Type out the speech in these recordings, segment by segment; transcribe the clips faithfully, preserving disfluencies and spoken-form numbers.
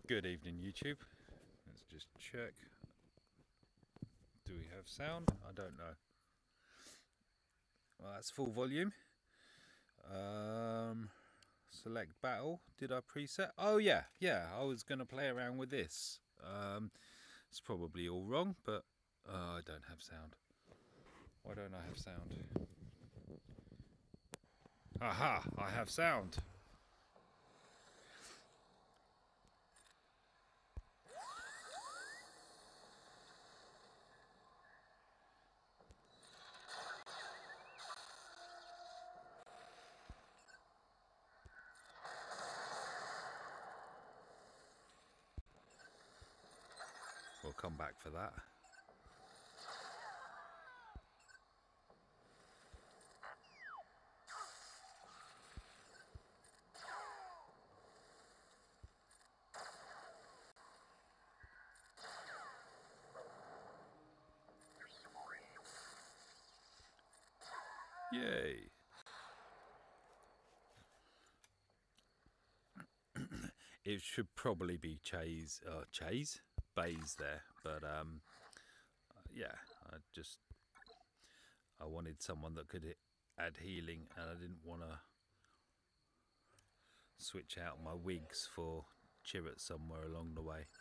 Good evening, YouTube. Let's just check. Do we have sound? I don't know. Well, that's full volume. Um, select battle. Did I preset? Oh yeah, yeah. I was going to play around with this. Um, it's probably all wrong, but uh, I don't have sound. Why don't I have sound? Aha! I have sound. We'll come back for that. Yay! It should probably be Chase, uh, Chase, Bays there, but um, yeah, I just I wanted someone that could add healing, and I didn't want to switch out my wigs for Chirrut somewhere along the way.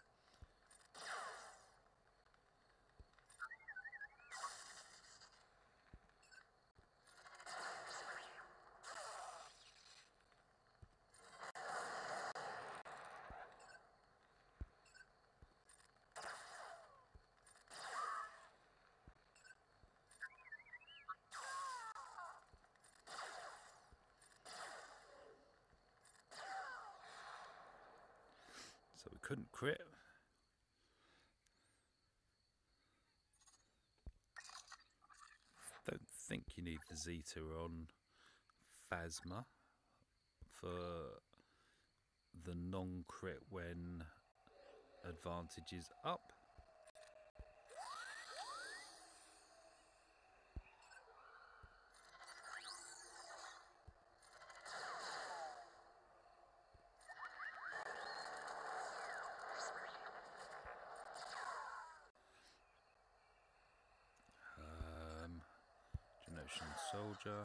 So we couldn't crit. Don't think you need the Zeta on Phasma for the non-crit when advantage is up. Um, Genosian Soldier.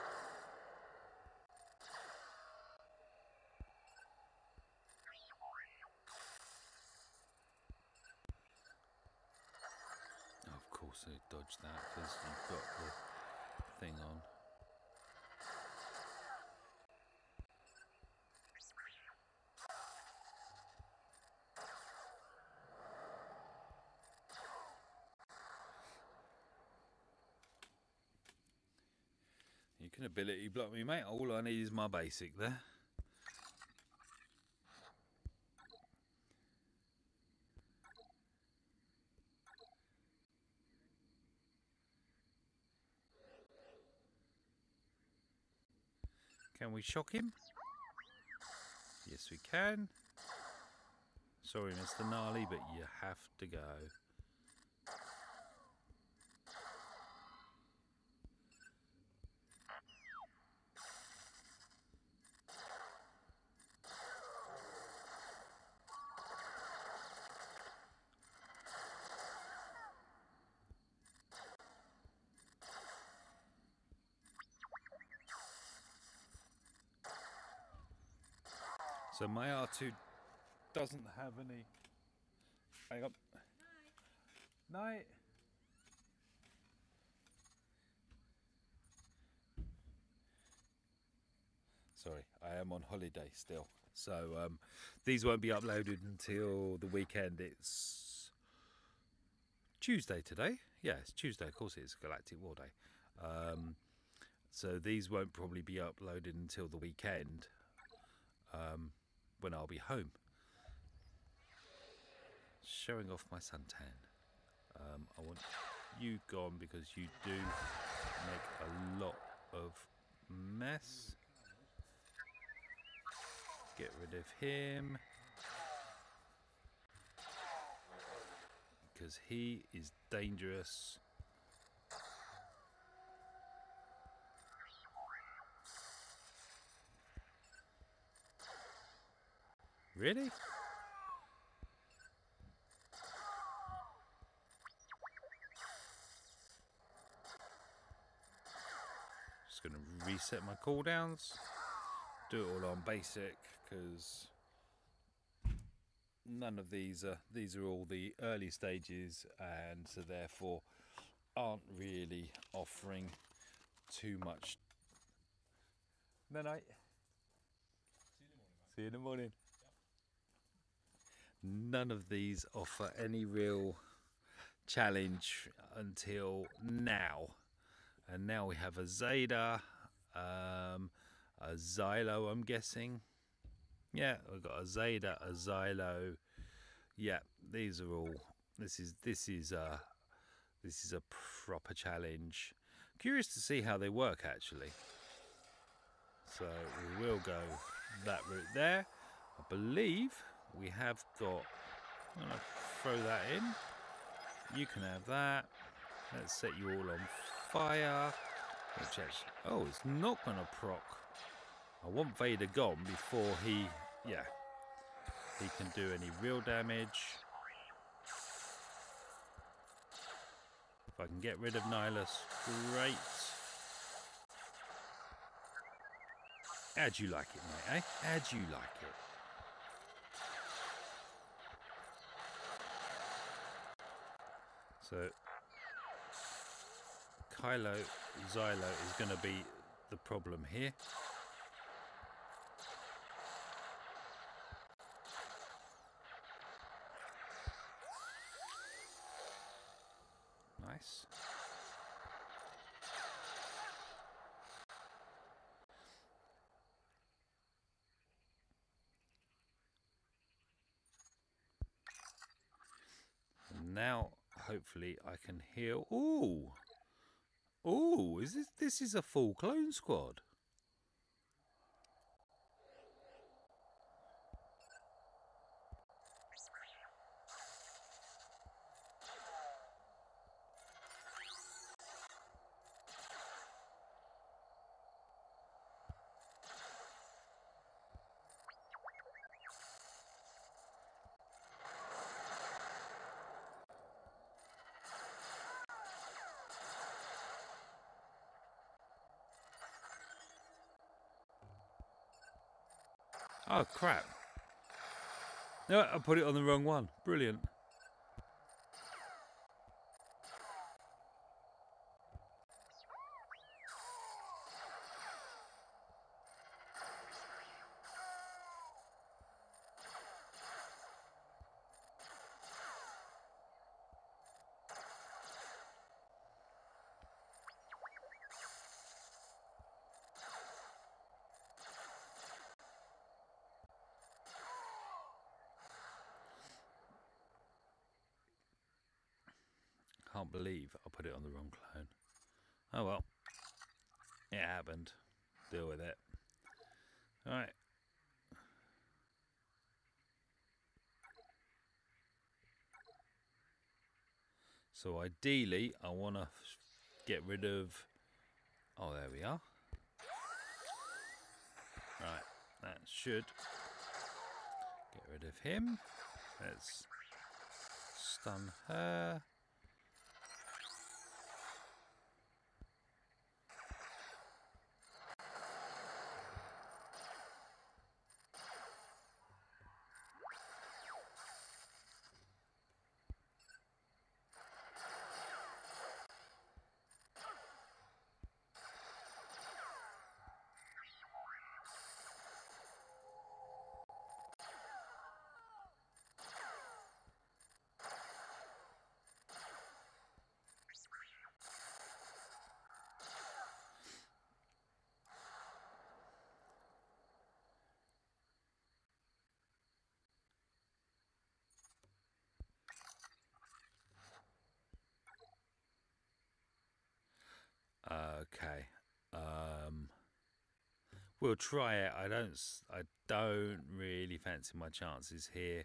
Oh, of course I dodged that because you've got the thing on. You can ability block me, mate. All I need is my basic there. Can we shock him? Yes, we can. Sorry, Mister Gnarly, but you have to go. So my R two doesn't have any. Hang on. Night. Night. Sorry, I am on holiday still. So um, these won't be uploaded until the weekend. It's Tuesday today. Yeah, it's Tuesday. Of course, it's Galactic War Day. Um, so these won't probably be uploaded until the weekend um, when I'll be home. Showing off my suntan. Um, I want you gone because you do make a lot of mess. Get rid of him because he is dangerous. Really? set my cooldowns. Do it all on basic because none of these are these are all the early stages, and so therefore aren't really offering too much. No night. See you in the morning. None of these offer any real challenge until now, and now we have a Zeta, um, a Xylo, I'm guessing. Yeah, we've got a Zeta, a Xylo. Yeah, these are all. This is this is a this is a proper challenge. Curious to see how they work actually. So we will go that route there. I believe we have got. I'm gonna throw that in. You can have that. Let's set you all on fire. Which actually, oh, it's not gonna proc. I want Vader gone before he, yeah, he can do any real damage. If I can get rid of Nihilus, great. How'd you like it, mate, eh? How'd you like it? So, Kylo Xylo is going to be the problem here. Nice. And now, hopefully, I can heal. Ooh, ooh! Is this this is a full clone squad? Oh crap! No, I put it on the wrong one. Brilliant. Can't believe I put it on the wrong clone. Oh well, it happened. Deal with it. All right. So ideally, I want to get rid of. Oh, there we are. Right, that should get rid of him. Let's stun her. Okay, um, we'll try it. I don't, I don't really fancy my chances here.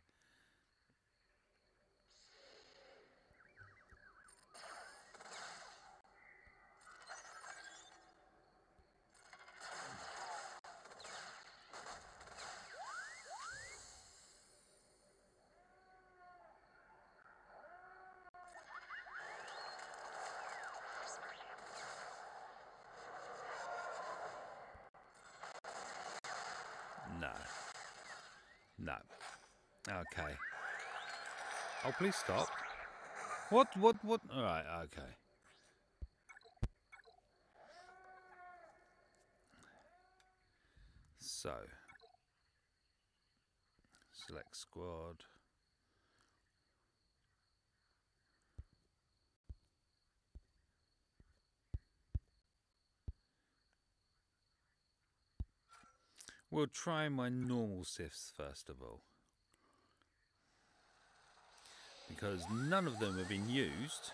No. No. Okay. Oh, please stop. What, what, what? Alright, okay. So. Select squad. We'll try my normal sifs first of all. Because none of them have been used.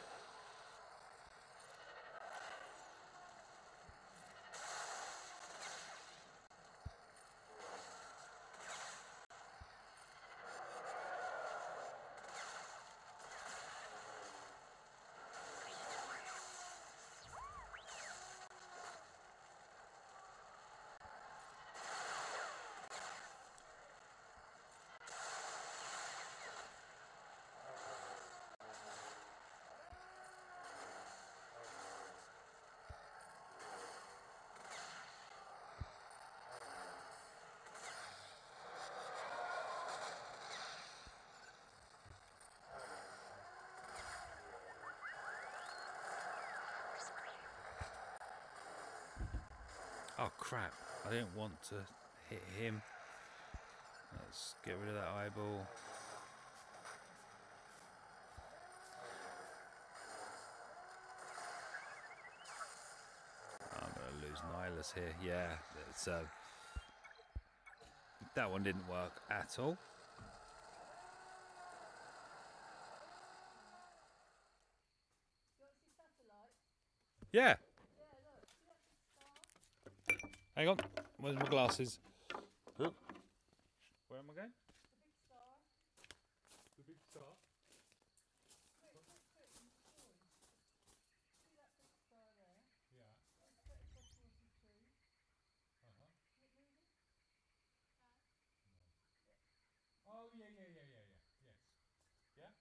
Oh crap, I didn't want to hit him. Let's get rid of that eyeball. I'm going to lose Nihilus here. Yeah, so that one didn't work at all. Yeah. Hang on, where's my glasses? Oh. Where am I going? The big star. The big star? Wait, wait, wait. See that big star there? Yeah. Let's put it across towards the tree. Uh-huh. Is it moving? No. Oh, yeah, yeah, yeah, yeah, yeah. Yes. Yeah?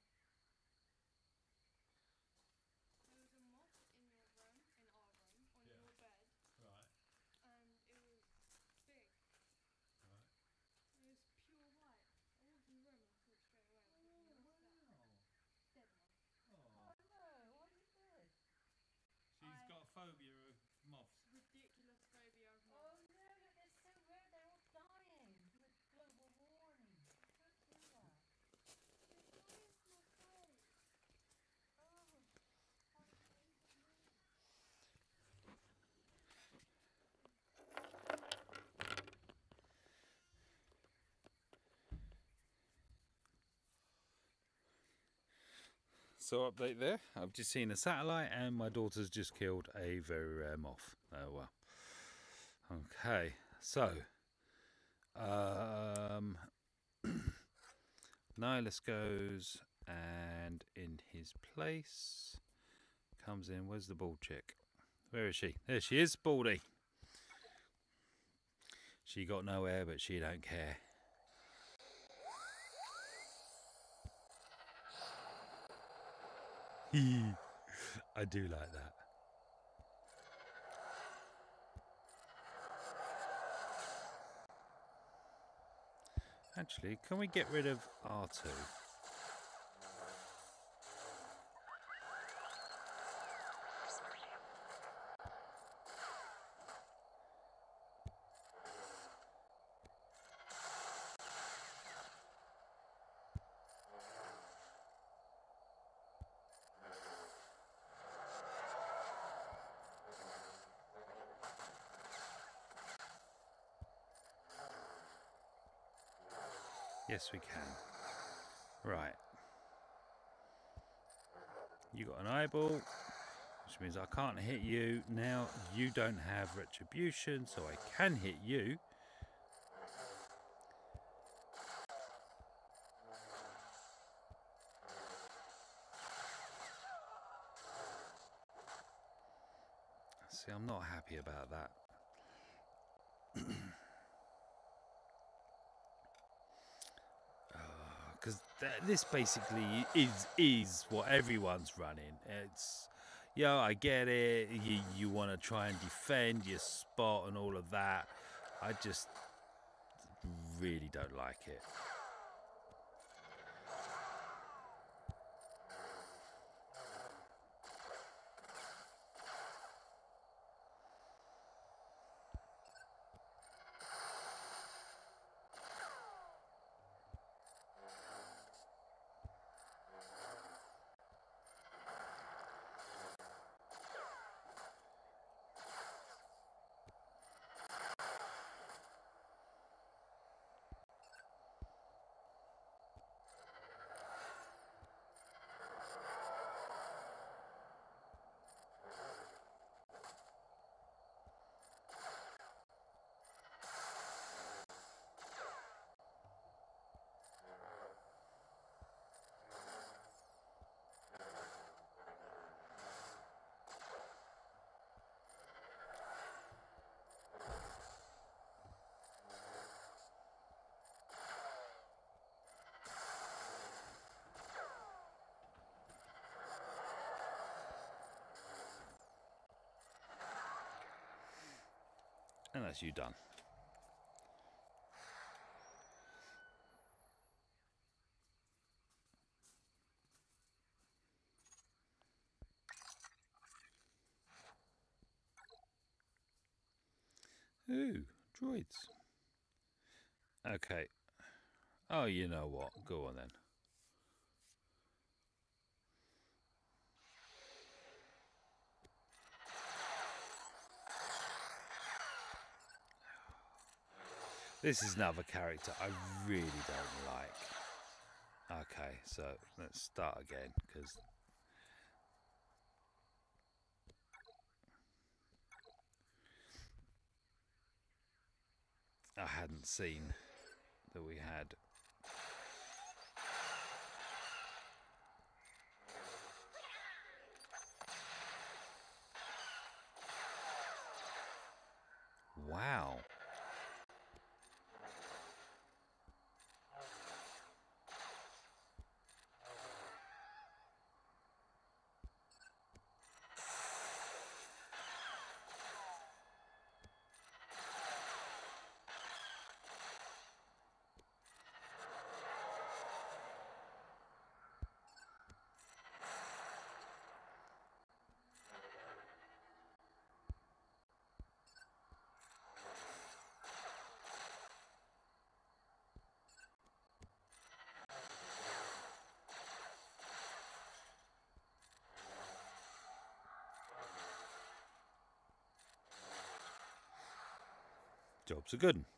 There was a moth in your room, in our room, on Yeah. your bed. Right. And it was big. Right. It was pure white. I walked in the room and I saw it straight away. I was Oh, like, what's wow. that? Dead moth. Oh. Oh no, why is it dead? She's I- got a phobia of moths. Ridiculous phobia of Oh moths. no, but they're so rare, they're all dying with global warming. Don't do that. They're dying from my face. Oh, how sweet of you. So update there, I've just seen a satellite and my daughter's just killed a very rare moth. Oh well. Okay, so um, Nihilus goes and in his place comes in, where's the bald chick? Where is she? There she is, Baldy. She got nowhere but she don't care. I do like that. Actually, can we get rid of R two? Yes, we can. Right. You got an eyeball, which means I can't hit you. Now you don't have retribution, so I can hit you. See, I'm not happy about that. Because uh, this basically is is what everyone's running. It's, yeah, I get it. You you want to try and defend your spot and all of that. I just really don't like it. And that's you done. Ooh, droids. Okay. Oh, you know what? Go on then. This is another character I really don't like. Okay, so let's start again, because I hadn't seen that we had. Wow. Job's a good one.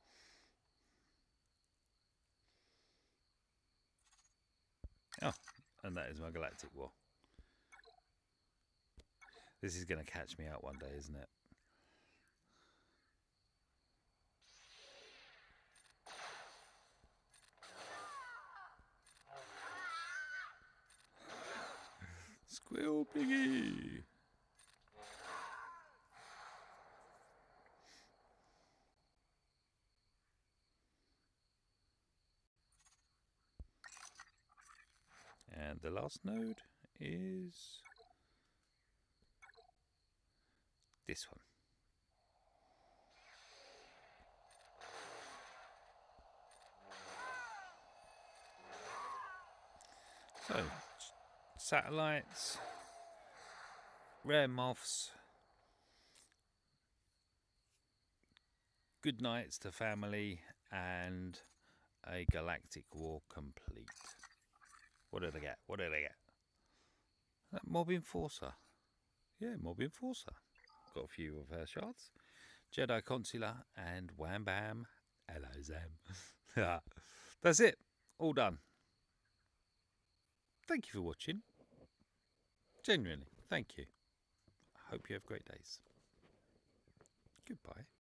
Oh, and that is my Galactic War. This is going to catch me out one day, isn't it? Squeal Piggy! And the last node is this one. So, satellites, rare moths, good nights to family, and a Galactic War complete. What did I get? What did I get? That Mob Enforcer. Yeah, Mob Enforcer. Got a few of her shards. Jedi Consular and Wham Bam. Hello, Zam. That's it. All done. Thank you for watching. Genuinely, thank you. I hope you have great days. Goodbye.